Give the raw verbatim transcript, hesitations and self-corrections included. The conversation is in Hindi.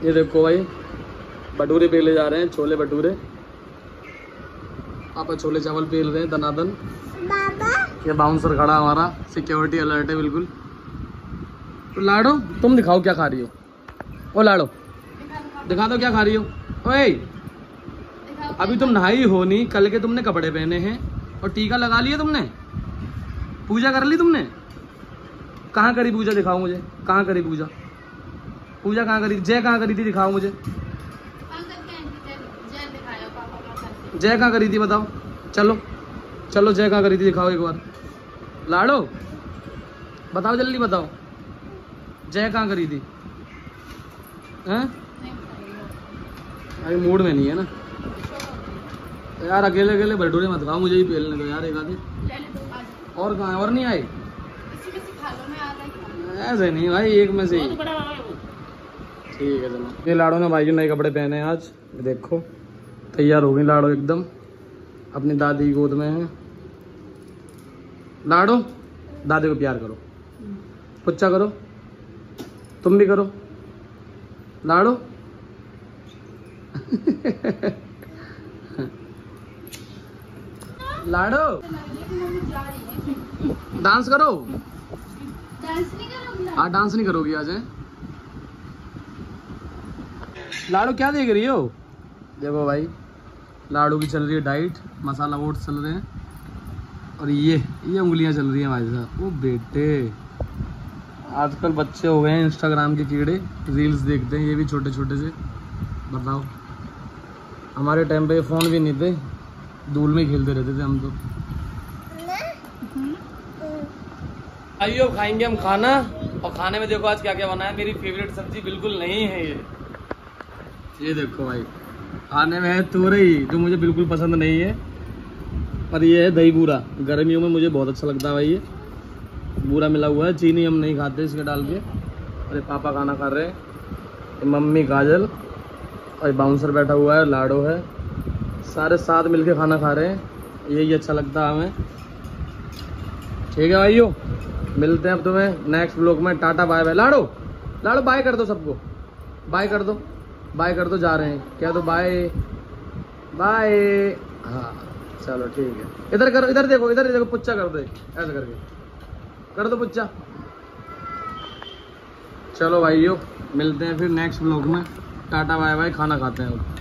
ये देखो भाई भटूरे पेले जा रहे हैं, छोले भटूरे। पापा छोले चावल पेल रहे हैं दनादन। बाबा ये बाउंसर खड़ा हमारा, सिक्योरिटी अलर्ट है बिल्कुल। तो लाडो तुम दिखाओ क्या खा रही हो। ओ लाडो दिखा दो क्या खा रही हो। ओए अभी तुम नहाई हो नहीं, कल के तुमने कपड़े पहने हैं और टीका लगा लिया तुमने, पूजा कर ली तुमने। कहाँ करी पूजा, दिखाओ मुझे कहाँ करी पूजा। पूजा कहाँ करी, जय कहाँ करी थी, दिखाओ मुझे। जय कहाँ करी थी बताओ, चलो चलो जय कहाँ करी थी दिखाओ एक बार। लाडो बताओ जल्दी बताओ, जय कहाँ करी थी। हैं अरे मूड में नहीं है ना यार, अकेले अकेले भटूरे मत खाओ, मुझे ही पेलने दो यार एक आधे। और कहाँ है, और नहीं आए। ऐसे नहीं भाई, एक में से ही ठीक है चलो। ये लाडो ने भाई नए कपड़े पहने हैं आज, देखो तैयार हो गई लाडो एकदम, अपनी दादी की गोद में है। लाडो दादी को प्यार करो, पुच्चा करो, तुम भी करो लाडो। लाडो डांस करो। हाँ डांस नहीं करोगी आज है। लाडो क्या देख रही हो। देखो भाई लाडू की चल रही है डाइट, मसाला ओट्स चल रहे हैं और ये ये उंगलियां चल रही हैं भाई साहब। वो बेटे आजकल बच्चे हो गए हैं इंस्टाग्राम के कीड़े, रील्स देखते हैं ये भी छोटे छोटे से। बताओ हमारे टाइम पे फ़ोन भी नहीं थे, धूल में खेलते रहते थे हम तो। आइयो खाएंगे हम खाना, और खाने में देखो आज क्या क्या बना है। मेरी फेवरेट सब्जी बिल्कुल नहीं है ये ये देखो भाई खाने में है तुरई, जो मुझे बिल्कुल पसंद नहीं है, पर ये है दही बूरा। गर्मियों में मुझे बहुत अच्छा लगता है भाई, ये बूरा मिला हुआ है, चीनी हम नहीं खाते इसके डाल के। अरे पापा खाना खा रहे हैं, मम्मी काजल और बाउंसर बैठा हुआ है, लाडो है, सारे साथ मिलके खाना खा रहे हैं, यही अच्छा लगता है हमें। ठीक है भाइयों, मिलते हैं अब तुम्हें नेक्स्ट ब्लॉग में। Tata bye bye. लाडो लाडो बाय कर दो सबको, बाय कर दो, बाय कर दो, जा रहे हैं क्या तो बाय बाय। हाँ चलो ठीक है, इधर करो, इधर देखो, इधर देखो, पुच्चा कर दो ऐसे करके, कर दो पुच्चा। चलो भाइयों मिलते हैं फिर नेक्स्ट ब्लॉग में। टाटा बाय बाय, खाना खाते हैं अब।